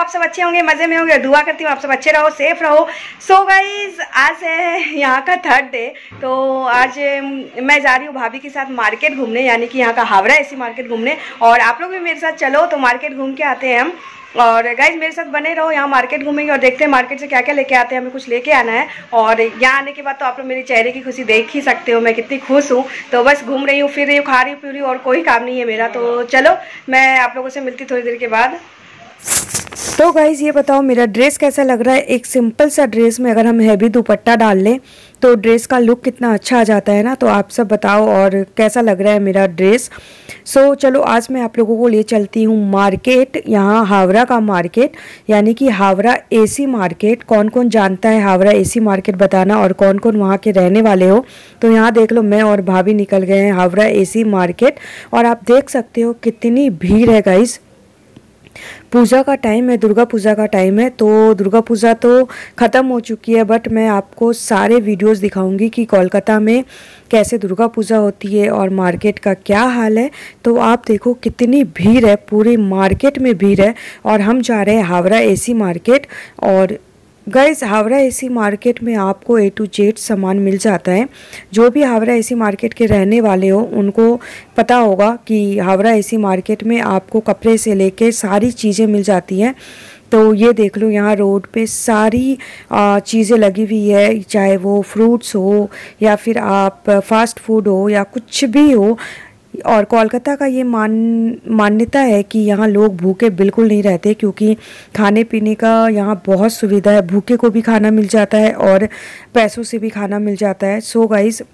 आप सब अच्छे होंगे, मज़े में होंगे। दुआ करती हूँ आप सब अच्छे रहो, सेफ रहो। सो गाइज, आज है यहाँ का 3rd डे। तो आज मैं जा रही हूँ भाभी के साथ मार्केट घूमने, यानी कि यहाँ का हावड़ा एसी मार्केट घूमने। और आप लोग भी मेरे साथ चलो तो मार्केट घूम के आते हैं हम। और गाइज मेरे साथ बने रहो, यहाँ मार्केट घूमेंगे और देखते हैं मार्केट से क्या क्या लेके आते हैं। हमें कुछ लेके आना है और यहाँ आने के बाद तो आप लोग मेरे चेहरे की खुशी देख ही सकते हो, मैं कितनी खुश हूँ। तो बस घूम रही हूँ, फिर रही हूँ, खा रही हूँ, पी रही हूँ, और कोई काम नहीं है मेरा। तो चलो मैं आप लोगों से मिलती थोड़ी देर के बाद। तो गाइज ये बताओ मेरा ड्रेस कैसा लग रहा है। एक सिंपल सा ड्रेस में अगर हम हैवी दुपट्टा डाल लें तो ड्रेस का लुक कितना अच्छा आ जाता है ना। तो आप सब बताओ और कैसा लग रहा है मेरा ड्रेस। सो चलो आज मैं आप लोगों को ले चलती हूँ मार्केट, यहाँ हावड़ा का मार्केट, यानी कि हावड़ा एसी मार्केट। कौन कौन जानता है हावड़ा एसी मार्केट बताना, और कौन कौन वहाँ के रहने वाले हो। तो यहाँ देख लो, मैं और भाभी निकल गए हैं हावड़ा एसी मार्केट। और आप देख सकते हो कितनी भीड़ है गाइस। पूजा का टाइम है, दुर्गा पूजा का टाइम है। तो दुर्गा पूजा तो ख़त्म हो चुकी है, बट मैं आपको सारे वीडियोस दिखाऊंगी कि कोलकाता में कैसे दुर्गा पूजा होती है और मार्केट का क्या हाल है। तो आप देखो कितनी भीड़ है, पूरी मार्केट में भीड़ है। और हम जा रहे हैं हावड़ा एसी मार्केट। और गाइस हावड़ा एसी मार्केट में आपको A to Z सामान मिल जाता है। जो भी हावड़ा एसी मार्केट के रहने वाले हो उनको पता होगा कि हावड़ा एसी मार्केट में आपको कपड़े से लेके सारी चीज़ें मिल जाती हैं। तो ये देख लो, यहाँ रोड पे सारी चीज़ें लगी हुई है, चाहे वो फ्रूट्स हो या फिर आप फास्ट फूड हो या कुछ भी हो। और कोलकाता का ये मान्यता है कि यहाँ लोग भूखे बिल्कुल नहीं रहते, क्योंकि खाने पीने का यहाँ बहुत सुविधा है। भूखे को भी खाना मिल जाता है और पैसों से भी खाना मिल जाता है। सो गाइस,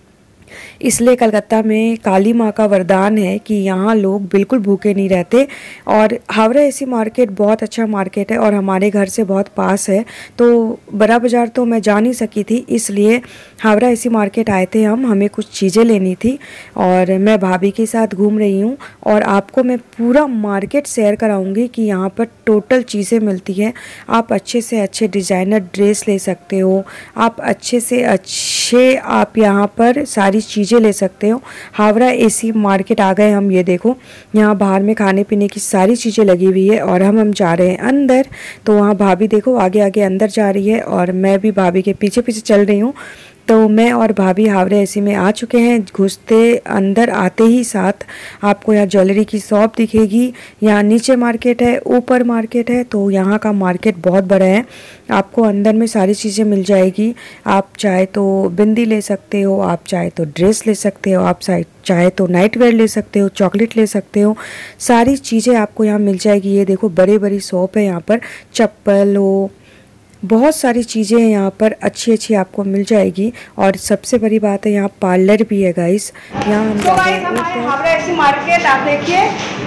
इसलिए कलकत्ता में काली माँ का वरदान है कि यहाँ लोग बिल्कुल भूखे नहीं रहते। और हावड़ा एसी मार्केट बहुत अच्छा मार्केट है और हमारे घर से बहुत पास है। तो बड़ा बाज़ार तो मैं जा नहीं सकी थी, इसलिए हावड़ा एसी मार्केट आए थे हम। हमें कुछ चीज़ें लेनी थी और मैं भाभी के साथ घूम रही हूँ। और आपको मैं पूरा मार्केट शेयर कराऊँगी कि यहाँ पर टोटल चीज़ें मिलती है। आप अच्छे से अच्छे डिज़ाइनर ड्रेस ले सकते हो, आप अच्छे से अच्छे आप यहाँ पर सारी चीज़ें ले सकते हो। हावड़ा एसी मार्केट आ गए हम। ये देखो, यहाँ बाहर में खाने पीने की सारी चीज़ें लगी हुई है और हम जा रहे हैं अंदर। तो वहाँ भाभी देखो आगे आगे अंदर जा रही है और मैं भी भाभी के पीछे पीछे चल रही हूँ। तो मैं और भाभी हावड़ा एसी में आ चुके हैं। घुसते अंदर आते ही साथ आपको यहाँ ज्वेलरी की शॉप दिखेगी। यहाँ नीचे मार्केट है, ऊपर मार्केट है। तो यहाँ का मार्केट बहुत बड़ा है। आपको अंदर में सारी चीज़ें मिल जाएगी। आप चाहे तो बिंदी ले सकते हो, आप चाहे तो ड्रेस ले सकते हो, आप चाहे तो नाइट वेयर ले सकते हो, चॉकलेट ले सकते हो। सारी चीज़ें आपको यहाँ मिल जाएगी। ये देखो बड़ी बड़ी शॉप है यहाँ पर, चप्पल हो, बहुत सारी चीज़ें यहाँ पर अच्छी अच्छी आपको मिल जाएगी। और सबसे बड़ी बात है यहाँ पार्लर भी है गाइस। यहाँ हम जा रहे हैं हावड़ा एसी मार्केट। आप देखिए,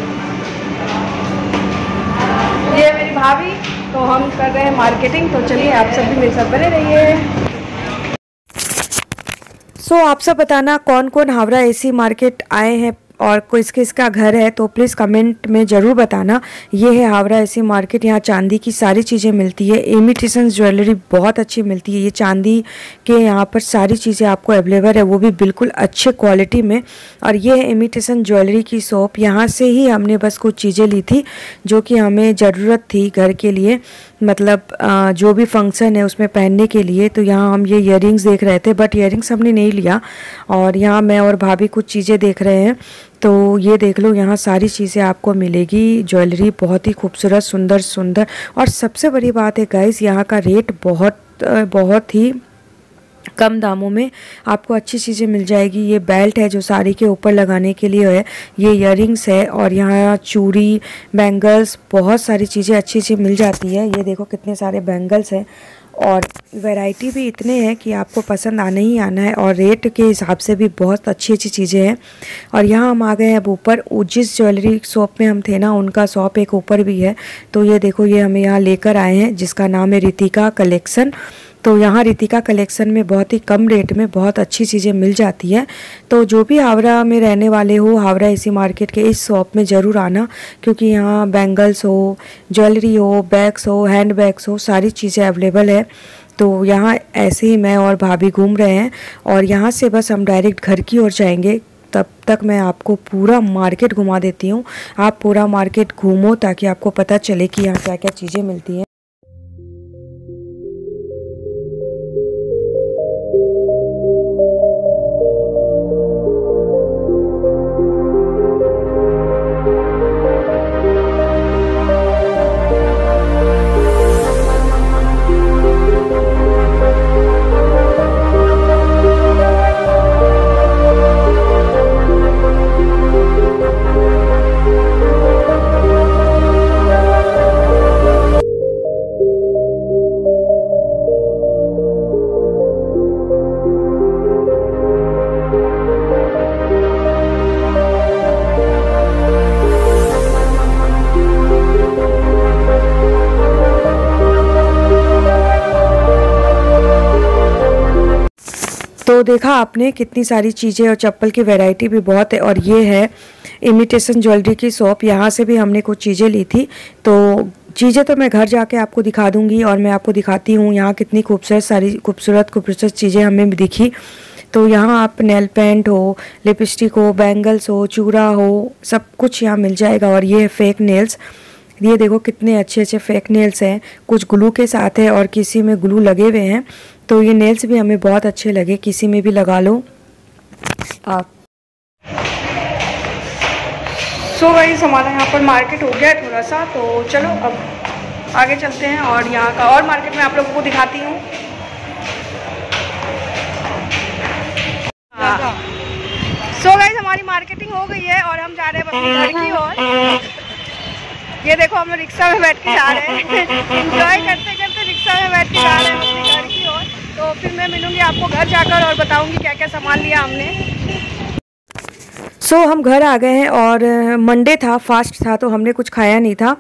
ये मेरी भाभी, तो हम कर रहे हैं मार्केटिंग। तो चलिए आप सब भी मेरे साथ बने रहिए। सो आप सब बताना कौन कौन हावड़ा एसी मार्केट आए हैं और किस किस का घर है, तो प्लीज़ कमेंट में ज़रूर बताना। ये है हावड़ा एसी मार्केट। यहाँ चांदी की सारी चीज़ें मिलती है। इमिटेशन ज्वेलरी बहुत अच्छी मिलती है। ये चांदी के यहाँ पर सारी चीज़ें आपको अवेलेबल है, वो भी बिल्कुल अच्छे क्वालिटी में। और ये है इमिटेशन ज्वेलरी की शॉप। यहाँ से ही हमने बस कुछ चीज़ें ली थी जो कि हमें ज़रूरत थी घर के लिए, मतलब जो भी फंक्शन है उसमें पहनने के लिए। तो यहाँ हम ये इयररिंग्स देख रहे थे, बट इयररिंग्स हमने नहीं लिया। और यहाँ मैं और भाभी कुछ चीज़ें देख रहे हैं। तो ये देख लो, यहाँ सारी चीज़ें आपको मिलेगी। ज्वेलरी बहुत ही खूबसूरत, सुंदर सुंदर। और सबसे बड़ी बात है गाइस, यहाँ का रेट बहुत ही कम दामों में आपको अच्छी चीज़ें मिल जाएगी। ये बेल्ट है जो साड़ी के ऊपर लगाने के लिए है, ये इयररिंग्स है, और यहाँ चूड़ी, बैंगल्स, बहुत सारी चीज़ें अच्छी अच्छी मिल जाती है। ये देखो कितने सारे बैंगल्स हैं और वैरायटी भी इतने हैं कि आपको पसंद आना ही आना है। और रेट के हिसाब से भी बहुत अच्छी अच्छी चीज़ें हैं। और यहाँ हम आ गए हैं अब ऊपर। जिस ज्वेलरी शॉप में हम थे ना, उनका शॉप एक ऊपर भी है। तो ये देखो, ये हमें यहाँ लेकर आए हैं, जिसका नाम है रितिका कलेक्शन। तो यहाँ रितिका कलेक्शन में बहुत ही कम रेट में बहुत अच्छी चीज़ें मिल जाती है। तो जो भी हावड़ा में रहने वाले हो, हावड़ा एसी मार्केट के इस शॉप में ज़रूर आना, क्योंकि यहाँ बैंगल्स हो, ज्वेलरी हो, बैग्स हो, हैंड बैग्स हो, सारी चीज़ें अवेलेबल है। तो यहाँ ऐसे ही मैं और भाभी घूम रहे हैं और यहाँ से बस हम डायरेक्ट घर की ओर जाएंगे। तब तक मैं आपको पूरा मार्केट घुमा देती हूँ। आप पूरा मार्केट घूमो ताकि आपको पता चले कि यहाँ क्या क्या चीज़ें मिलती हैं। तो देखा आपने कितनी सारी चीज़ें और चप्पल की वैरायटी भी बहुत है। और ये है इमिटेशन ज्वेलरी की शॉप, यहाँ से भी हमने कुछ चीज़ें ली थी। तो चीज़ें तो मैं घर जाके आपको दिखा दूँगी और मैं आपको दिखाती हूँ यहाँ कितनी खूबसूरत चीज़ें हमें दिखी। तो यहाँ आप नेल पेंट हो, लिपस्टिक हो, बैंगल्स हो, चूड़ा हो, सब कुछ यहाँ मिल जाएगा। और ये है फेक नेल्स, ये देखो कितने अच्छे अच्छे फेक नेल्स हैं, कुछ ग्लू के साथ है और किसी में ग्लू लगे हुए हैं। तो ये नेल्स भी हमें बहुत अच्छे लगे, किसी में भी लगा लो आप। सो गाइस हमारा यहाँ पर मार्केट हो गया है थोड़ा सा, तो चलो अब आगे चलते हैं और यहाँ का और मार्केट में आप लोगों को दिखाती हूँ। सो गाइस हमारी मार्केटिंग हो गई है और हम जा रहे हैं अपने घर की ओर। ये देखो हम लोग रिक्शा में बैठ के जा रहे हैं एंजॉय करते करते रिक्शा में बैठ के जा रहे हैं अपने घर की ओर। तो फिर मैं मिलूंगी आपको घर जाकर और बताऊंगी क्या क्या सामान लिया हमने। सो हम घर आ गए हैं और मंडे था, फास्ट था, तो हमने कुछ खाया नहीं था।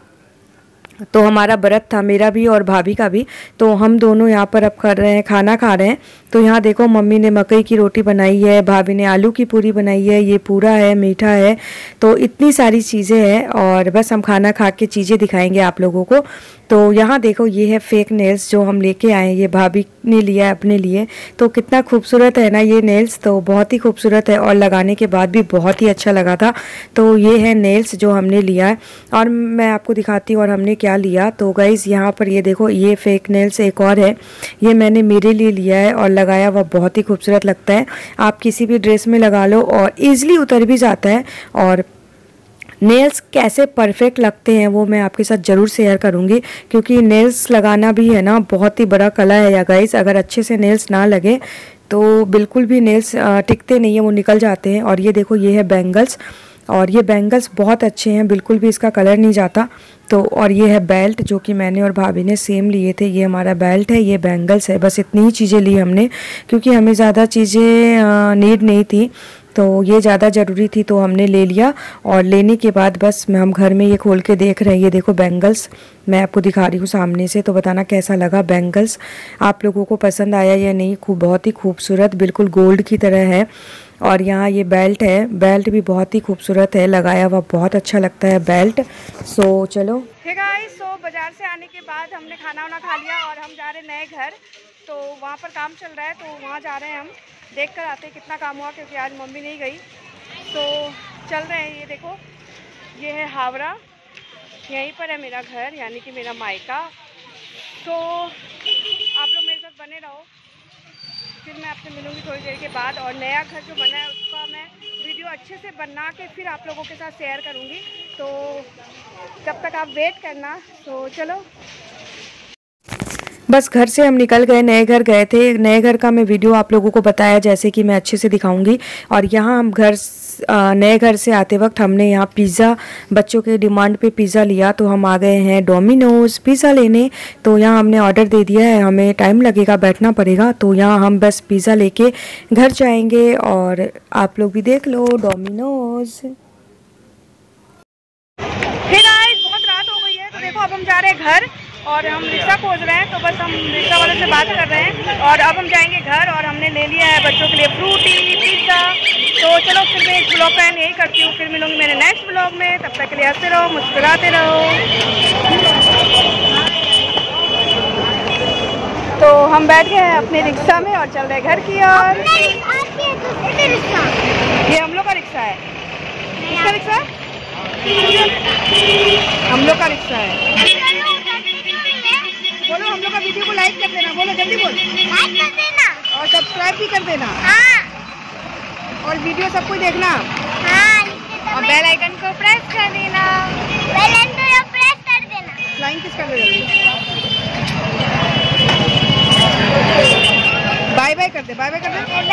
तो हमारा व्रत था, मेरा भी और भाभी का भी। तो हम दोनों यहाँ पर अब कर रहे हैं, खाना खा रहे हैं। तो यहाँ देखो मम्मी ने मकई की रोटी बनाई है, भाभी ने आलू की पूरी बनाई है, ये पूरा है, मीठा है। तो इतनी सारी चीज़ें हैं और बस हम खाना खा के चीज़ें दिखाएंगे आप लोगों को। तो यहाँ देखो ये है फेक नेल्स जो हम लेके आए हैं, ये भाभी ने लिया है अपने लिए। तो कितना खूबसूरत है ना ये नेल्स, तो बहुत ही खूबसूरत है और लगाने के बाद भी बहुत ही अच्छा लगा था। तो ये है नेल्स जो हमने लिया है और मैं आपको दिखाती हूँ और हमने क्या लिया। तो गाइज़ यहाँ पर ये देखो ये फेक नेल्स एक और है, ये मैंने मेरे लिए लिया है और लगाया हुआ बहुत ही खूबसूरत लगता है। आप किसी भी ड्रेस में लगा लो और ईज़िली उतर भी जाता है। और नेल्स कैसे परफेक्ट लगते हैं वो मैं आपके साथ ज़रूर शेयर करूंगी, क्योंकि नेल्स लगाना भी है ना बहुत ही बड़ा कला है या गाइस। अगर अच्छे से नेल्स ना लगे तो बिल्कुल भी नेल्स टिकते नहीं है, वो निकल जाते हैं। और ये देखो ये है बैंगल्स, और ये बैंगल्स बहुत अच्छे हैं, बिल्कुल भी इसका कलर नहीं जाता। तो और ये है बेल्ट जो कि मैंने और भाभी ने सेम लिए थे, ये हमारा बेल्ट है, ये बैंगल्स है। बस इतनी ही चीज़ें ली हमने क्योंकि हमें ज़्यादा चीज़ें नीड नहीं थी, तो ये ज़्यादा ज़रूरी थी तो हमने ले लिया। और लेने के बाद बस हम घर में ये खोल के देख रहे हैं। ये देखो बैंगल्स मैं आपको दिखा रही हूँ सामने से, तो बताना कैसा लगा बैंगल्स, आप लोगों को पसंद आया या नहीं। बहुत ही खूबसूरत, बिल्कुल गोल्ड की तरह है। और यहाँ ये बेल्ट है, बेल्ट भी बहुत ही खूबसूरत है, लगाया हुआ बहुत अच्छा लगता है बेल्ट। सो चलो हे गाइस, सो बाज़ार से आने के बाद हमने खाना वाना खा लिया और हम जा रहे नए घर। तो वहाँ पर काम चल रहा है, तो वहाँ जा रहे हैं हम, देख कर आते हैं कितना काम हुआ, क्योंकि आज मम्मी नहीं गई। तो चल रहे हैं। ये देखो ये है हावड़ा, यहीं पर है मेरा घर यानी कि मेरा मायका। तो आप लोग मेरे साथ बने रहो, फिर मैं आपसे मिलूँगी थोड़ी देर के बाद। और नया घर जो बना है उसका मैं वीडियो अच्छे से बना के फिर आप लोगों के साथ शेयर करूँगी, तो तब तक आप वेट करना। तो चलो बस घर से हम निकल गए, नए घर गए थे। नए घर का मैं वीडियो आप लोगों को बताया जैसे कि मैं अच्छे से दिखाऊंगी। और यहाँ हम नए घर से आते वक्त हमने यहाँ पिज़्ज़ा, बच्चों के डिमांड पे पिज़्ज़ा लिया, तो हम आ गए हैं डोमिनोज़ पिज़्ज़ा लेने। तो यहाँ हमने ऑर्डर दे दिया है, हमें टाइम लगेगा, बैठना पड़ेगा। तो यहाँ हम बस पिज़्ज़ा लेके घर जाएंगे और आप लोग भी देख लो डोमिनोज़। बहुत रात हो गई है, तो देखो अब हम जा रहे हैं घर और हम रिक्शा खोज रहे हैं। तो बस हम रिक्शा वाले से बात कर रहे हैं और अब हम जाएंगे घर। और हमने ले लिया है बच्चों के लिए फ्रूटी, पिज़्ज़ा। तो चलो फिर मैं इस ब्लॉग का एंड यही करती हूँ, फिर मिलूंगी मेरे नेक्स्ट ब्लॉग में। तब तक के लिए हंसते रहो, मुस्कुराते रहो। तो हम बैठ गए हैं अपने रिक्शा में और चल रहे घर की ओर। ये हम लोग का रिक्शा किसका रिक्शा है? हम लोग का रिक्शा है। बोलो हम लोग का वीडियो को लाइक कर देना, बोलो जल्दी बोल। लाइक कर देना और सब्सक्राइब भी कर देना। हाँ और वीडियो सबको देखना। हाँ और बेल आइकन को प्रेस कर देना। बेल आइकन को प्रेस कर देना। फ्लाइंग किस कर दे? बाय बाय कर दे, बाय बाय कर दे।